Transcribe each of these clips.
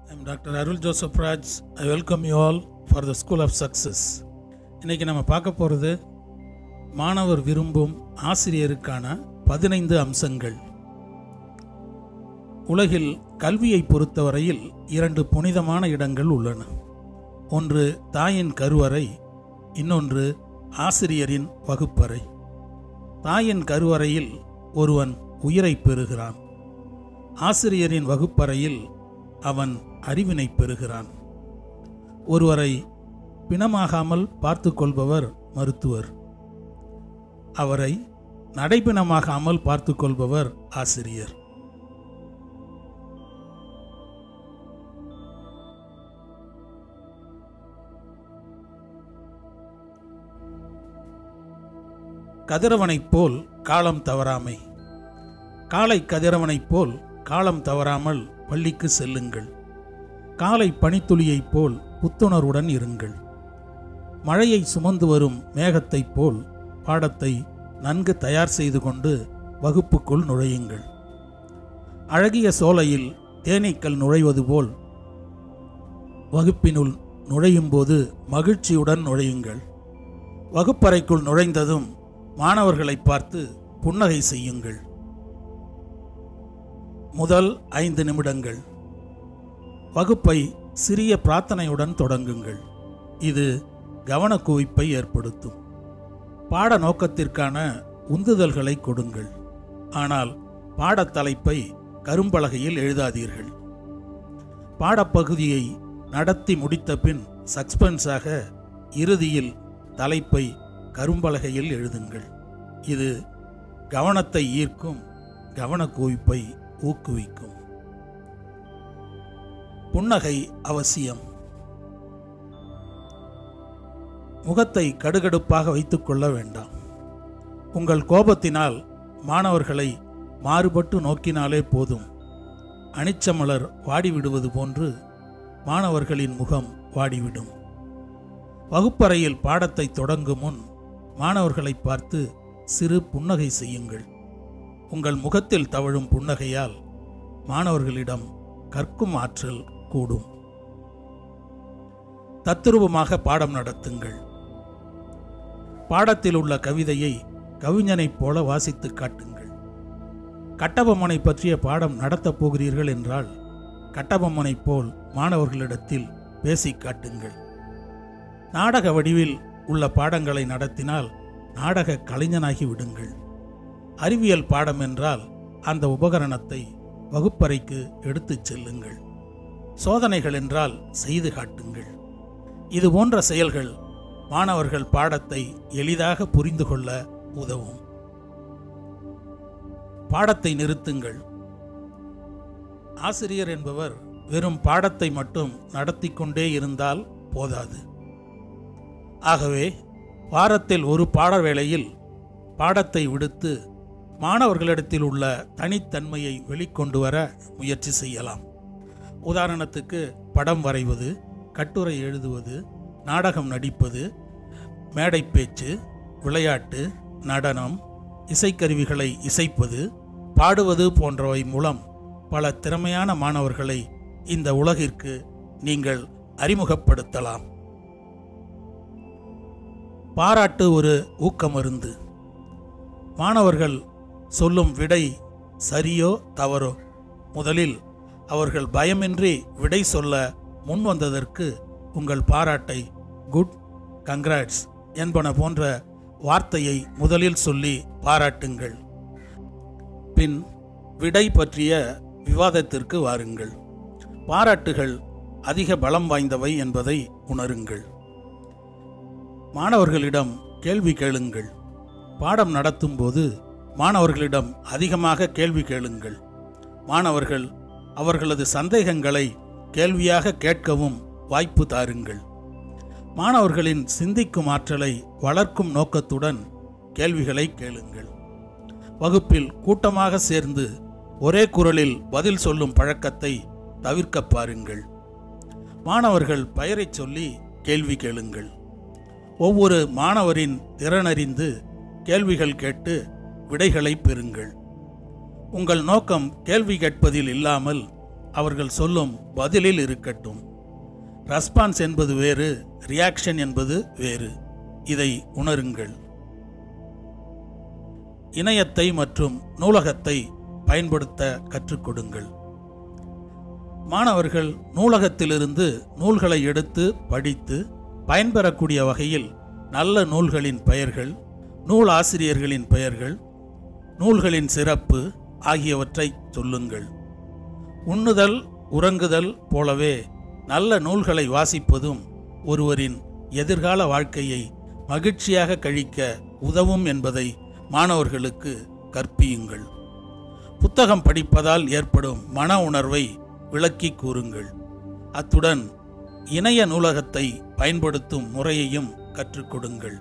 I'm Dr. Arul Joseph Raj. I welcome you all for the School of Success. இன்றைக்கி நம்ம பார்க்க போகிறது மாணவர் விரும்பும் ஆசிரியருக்கான 15 அம்சங்கள். உலகில் கல்வியை பொறுத்தவரையில் 2 புனிதமான இடங்கள் உள்ளன. ஒன்று தாயின் கருவறை, இன்னொன்று ஆசிரியரின் வகுப்பறை. தாயின் கருவறையில் ஒருவன் உயிரை பெறுகிறான். ஆசிரியரின் வகுப்பறையில் அவன் அறிவினை பெறுகிறான். ஒருவரை பிணமாகாமல் பார்த்து கொள்பவர் மருத்துவர். அவரை நடைபிணமாகாமல் பார்த்து கொள்பவர் ஆசிரியர். கதிரவனைப் போல் காலம் தவறாமை. காலை கதிரவனைப் போல் காலம் தவறாமல் பள்ளிக்கு செல்லுங்கள். காலை பனித்துளியைப் போல் புத்துணர்வுடன் இருங்கள். மழையை சுமந்து வரும் மேகத்தைப் போல் பாடத்தை நன்கு தயார் செய்து கொண்டு வகுப்புக்குள் நுழையுங்கள். அழகிய சோலையில் தேனீக்கள் நுழைவது போல் வகுப்பினுள் நுழையும் போது மகிழ்ச்சியுடன் நுழையுங்கள். வகுப்பறைக்குள் நுழைந்ததும் மாணவர்களை பார்த்து புன்னகை செய்யுங்கள். முதல் 5 நிமிடங்கள் வகுப்பை சிறிய பிரார்த்தனையுடன் தொடங்குங்கள். இது கவனக்குவிப்பை ஏற்படுத்தும். பாட நோக்கத்திற்கான உந்துதல்களை கொடுங்கள். ஆனால் பாடத்தலைப்பை கரும்பலகையில் எழுதாதீர்கள். பாடப்பகுதியை நடத்தி முடித்த பின் சஸ்பென்ஸாக இறுதியில் தலைப்பை கரும்பலகையில் எழுதுங்கள். இது கவனத்தை ஈர்க்கும், கவனக்குவிப்பை ஊக்குவிக்கும். புன்னகை அவசியம். முகத்தை கடுகடுப்பாக வைத்துக் கொள்ள வேண்டாம். உங்கள் கோபத்தினால் மாணவர்களை மாறுபட்டு நோக்கினாலே போதும். அனிச்சமலர் வாடிவிடுவது போன்று மாணவர்களின் முகம் வாடிவிடும். வகுப்பறையில் பாடத்தை தொடங்கும் முன் மாணவர்களை பார்த்து சிறு புன்னகை செய்யுங்கள். உங்கள் முகத்தில் தவழும் புன்னகையால் மாணவர்களிடம் கற்கும் ஆற்றல் கூடும். தத்துரூபமாக பாடம் நடத்துங்கள். பாடத்தில் உள்ள கவிதையை கவிஞனைப் போல வாசித்து காட்டுங்கள். கட்டபொம்மனை பற்றிய பாடம் நடத்தப் போகிறீர்கள் என்றால் கட்டபொம்மனை போல் மாணவர்களிடத்தில் பேசி காட்டுங்கள். நாடக வடிவில் உள்ள பாடங்களை நடத்தினால் நாடக கலைஞனாகி விடுங்கள். அறிவியல் பாடம் என்றால் அந்த உபகரணத்தை வகுப்பறைக்கு எடுத்துச் செல்லுங்கள். சோதனைகள் என்றால் செய்து காட்டுங்கள். இது போன்ற செயல்கள் மாணவர்கள் பாடத்தை எளிதாக புரிந்து கொள்ள உதவும். பாடத்தை நிறுத்துங்கள். ஆசிரியர் என்பவர் வெறும் பாடத்தை மட்டும் நடத்தி கொண்டே இருந்தால் போதாது. ஆகவே வாரத்தில் ஒரு பாட வேளையில் பாடத்தை விடுத்து மாணவர்களிடத்தில் உள்ள தனித்தன்மையை வெளிக்கொண்டு வர முயற்சி செய்யலாம். உதாரணத்துக்கு படம் வரைவது, கட்டுரை எழுதுவது, நாடகம் நடிப்பது, மேடை பேச்சு, விளையாட்டு, நடனம், இசைக்கருவிகளை இசைப்பது, பாடுவது போன்றவை மூலம் பல திறமையான மாணவர்களை இந்த உலகிற்கு நீங்கள் அறிமுகப்படுத்தலாம். பாராட்டு ஒரு ஊக்கமருந்து. மாணவர்கள் சொல்லும் விடை சரியோ தவறோ முதலில் அவர்கள் பயமின்றி விடை சொல்ல முன் வந்ததற்கு உங்கள் பாராட்டை குட், கங்க்ராட்ஸ் என்பன போன்ற வார்த்தையை முதலில் சொல்லி பாராட்டுங்கள். பின் விடை பற்றிய விவாதத்திற்கு வாருங்கள். பாராட்டுகள் அதிக பலம் வாய்ந்தவை என்பதை உணருங்கள். மாணவர்களிடம் கேள்வி கேளுங்கள். பாடம் நடத்தும் போது மாணவர்களிடம் அதிகமாக கேள்வி கேளுங்கள். மாணவர்கள் அவர்களது சந்தேகங்களை கேள்வியாக கேட்கவும் வாய்ப்பு தாருங்கள். மாணவர்களின் சிந்திக்கும் ஆற்றலை வளர்க்கும் நோக்கத்துடன் கேள்விகளை கேளுங்கள். வகுப்பில் கூட்டமாக சேர்ந்து ஒரே குரலில் பதில் சொல்லும் பழக்கத்தை தவிர்க்க பாருங்கள். மாணவர்கள் பெயரை சொல்லி கேள்வி கேளுங்கள். ஒவ்வொரு மாணவரின் திறனறிந்து கேள்விகள் கேட்டு விடைகளை பெறுங்கள். உங்கள் நோக்கம் கேள்வி கேட்பதில் இல்லாமல் அவர்கள் சொல்லும் பதிலில் இருக்கட்டும். ரெஸ்பான்ஸ் என்பது வேறு, ரியாக்ஷன் என்பது வேறு. இதை உணருங்கள். இணையத்தை மற்றும் நூலகத்தை பயன்படுத்த கற்றுக் கொடுங்கள். மாணவர்கள் நூலகத்திலிருந்து நூல்களை எடுத்து படித்து பயன்பெறக்கூடிய வகையில் நல்ல நூல்களின் பெயர்கள், நூல் ஆசிரியர்களின் பெயர்கள், நூல்களின் சிறப்பு ஆகியவற்றை சொல்லுங்கள். உண்ணுதல் உறங்குதல் போலவே நல்ல நூல்களை வாசிப்பதும் ஒருவரின் எதிர்கால வாழ்க்கையை மகிழ்ச்சியாக கழிக்க உதவும் என்பதை மாணவர்களுக்கு கற்பியுங்கள். புத்தகம் படிப்பதால் ஏற்படும் மன உணர்வை விளக்கி கூறுங்கள். அத்துடன் இணைய நூலகத்தை பயன்படுத்தும் முறையையும் கற்றுக் கொடுங்கள்.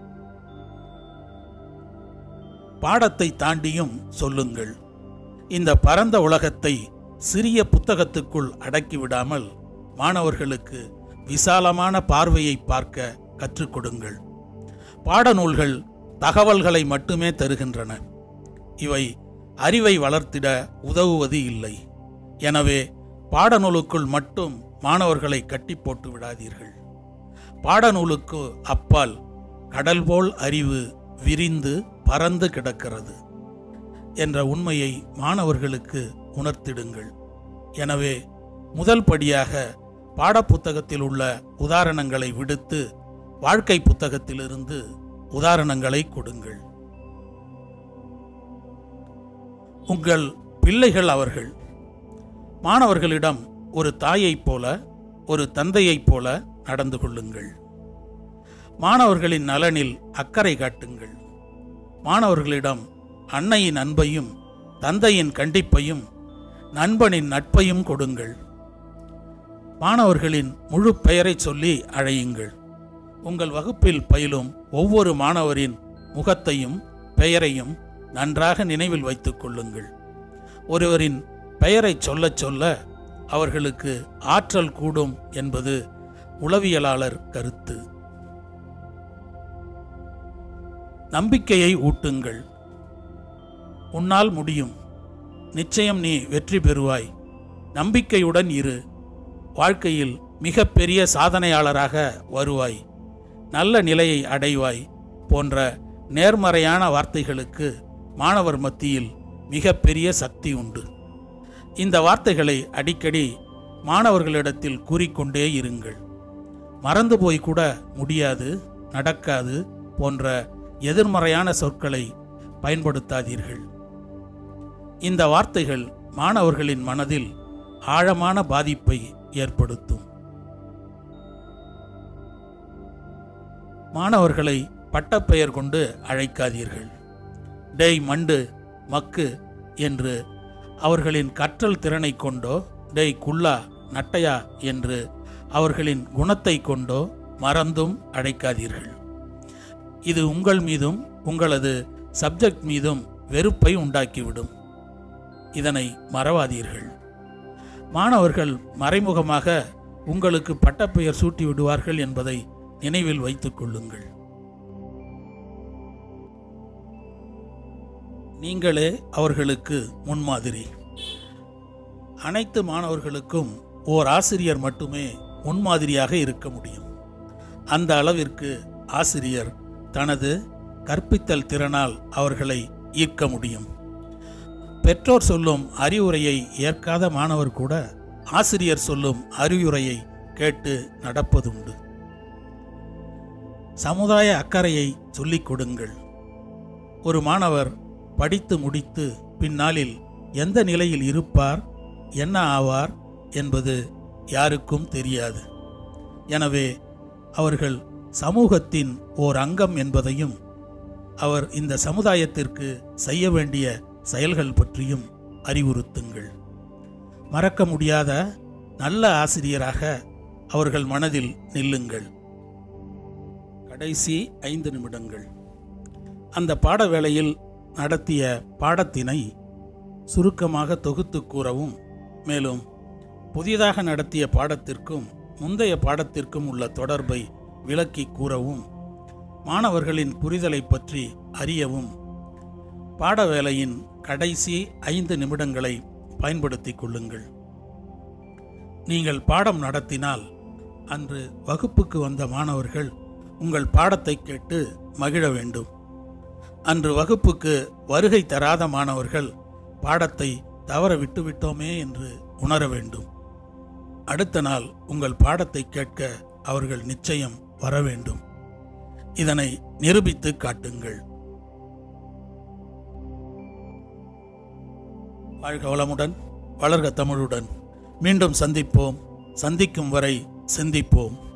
பாடத்தை தாண்டியும் சொல்லுங்கள். இந்த பரந்த உலகத்தை சிறிய புத்தகத்துக்குள் அடக்கிவிடாமல் மாணவர்களுக்கு விசாலமான பார்வையை பார்க்க கற்றுக் கொடுங்கள். பாடநூல்கள் தகவல்களை மட்டுமே தருகின்றன. இவை அறிவை வளர்த்திட உதவுவது இல்லை. எனவே பாடநூலுக்குள் மட்டும் மாணவர்களை கட்டி போட்டு விடாதீர்கள். பாடநூலுக்கு அப்பால் கடல் போல் அறிவு விரிந்து பறந்து கிடக்கிறது என்ற உண்மையை மாணவர்களுக்கு உணர்த்திடுங்கள். எனவே முதல் படியாக பாடப்புத்தகத்தில் உள்ள உதாரணங்களை விடுத்து வாழ்க்கை புத்தகத்திலிருந்து உதாரணங்களை கொடுங்கள். உங்கள் பிள்ளைகள் அவர்கள். மாணவர்களிடம் ஒரு தாயைப் போல, ஒரு தந்தையைப் போல நடந்து கொள்ளுங்கள். மாணவர்களின் நலனில் அக்கறை காட்டுங்கள். மாணவர்களிடம் அன்னையின் அன்பையும் தந்தையின் கண்டிப்பையும் நண்பனின் நட்பையும் கொடுங்கள். மாணவர்களின் முழு பெயரை சொல்லி அழையுங்கள். உங்கள் வகுப்பில் பயிலும் ஒவ்வொரு மாணவரின் முகத்தையும் பெயரையும் நன்றாக நினைவில் வைத்துக் கொள்ளுங்கள். ஒருவரின் பெயரை சொல்ல சொல்ல அவர்களுக்கு ஆற்றல் கூடும் என்பது உளவியலாளர் கருத்து. நம்பிக்கையை ஊட்டுங்கள். உன்னால் முடியும், நிச்சயம் நீ வெற்றி பெறுவாய், நம்பிக்கையுடன் இரு, வாழ்க்கையில் மிகப்பெரிய சாதனையாளராக வருவாய், நல்ல நிலையை அடைவாய் போன்ற நேர்மறையான வார்த்தைகளுக்கு மாணவர் மத்தியில் மிகப்பெரிய சக்தி உண்டு. இந்த வார்த்தைகளை அடிக்கடி மாணவர்களிடத்தில் கூறிக்கொண்டே இருங்கள். மறந்து போய் கூட முடியாது, நடக்காது போன்ற எதிர்மறையான சொற்களை பயன்படுத்தாதீர்கள். இந்த வார்த்தைகள் மாணவர்களின் மனதில் ஆழமான பாதிப்பை ஏற்படுத்தும். மாணவர்களை பட்டப்பெயர் கொண்டு அழைக்காதீர்கள். டேய் மண்டு, மக்கு என்று அவர்களின் கற்றல் திறனை கொண்டோ, டேய் குள்ளா, நட்டையா என்று அவர்களின் குணத்தை கொண்டோ மறந்தும் அழைக்காதீர்கள். இது உங்கள் மீதும் உங்களது சப்ஜெக்ட் மீதும் வெறுப்பை உண்டாக்கிவிடும். இதனை மறவாதீர்கள். மாணவர்கள் மறைமுகமாக உங்களுக்கு பட்டப்பெயர் சூட்டி விடுவார்கள் என்பதை நினைவில் வைத்துக் கொள்ளுங்கள். நீங்களே அவர்களுக்கு முன்மாதிரி. அனைத்து மாணவர்களுக்கும் ஓர் ஆசிரியர் மட்டுமே முன்மாதிரியாக இருக்க முடியும். அந்த அளவிற்கு ஆசிரியர் தனது கற்பித்தல் திறனால் அவர்களை ஈர்க்க முடியும். பெற்றோர் சொல்லும் அறிவுரையை ஏற்காத மாணவர் கூட ஆசிரியர் சொல்லும் அறிவுரையை கேட்டு நடப்பதுண்டு. சமுதாய அக்கறையை சொல்லிக் கொடுங்கள். ஒரு மாணவர் படித்து முடித்து பின்னாளில் எந்த நிலையில் இருப்பார், என்ன ஆவார் என்பது யாருக்கும் தெரியாது. எனவே அவர்கள் சமூகத்தின் ஓர் அங்கம் என்பதையும் அவர் இந்த சமுதாயத்திற்கு செய்ய வேண்டிய செயல்கள் பற்றியும் அறிவுறுத்துங்கள். மறக்க முடியாத நல்ல ஆசிரியராக அவர்கள் மனதில் நில்லுங்கள். கடைசி 5 நிமிடங்கள். அந்த பாட வேளையில் நடத்திய பாடத்தினை சுருக்கமாக தொகுத்து கூறவும், மேலும் புதிதாக நடத்திய பாடத்திற்கும் முந்தைய பாடத்திற்கும் உள்ள தொடர்பை விளக்கி கூறவும், மாணவர்களின் புரிதலை பற்றி அறியவும் பாட வேளையின் கடைசி 5 நிமிடங்களை பயன்படுத்திக் கொள்ளுங்கள். நீங்கள் பாடம் நடத்தினால் அன்று வகுப்புக்கு வந்த மாணவர்கள் உங்கள் பாடத்தை கேட்டு மகிழ வேண்டும். அன்று வகுப்புக்கு வருகை தராத மாணவர்கள் பாடத்தை தவற விட்டுவிட்டோமே என்று உணர வேண்டும். அடுத்த நாள் உங்கள் பாடத்தை கேட்க அவர்கள் நிச்சயம் வர வேண்டும். இதனை நிரூபித்து காட்டுங்கள். வாழ்க வளமுடன், வளர்க தமிழுடன். மீண்டும் சந்திப்போம். சந்திக்கும் வரை சிந்திப்போம்.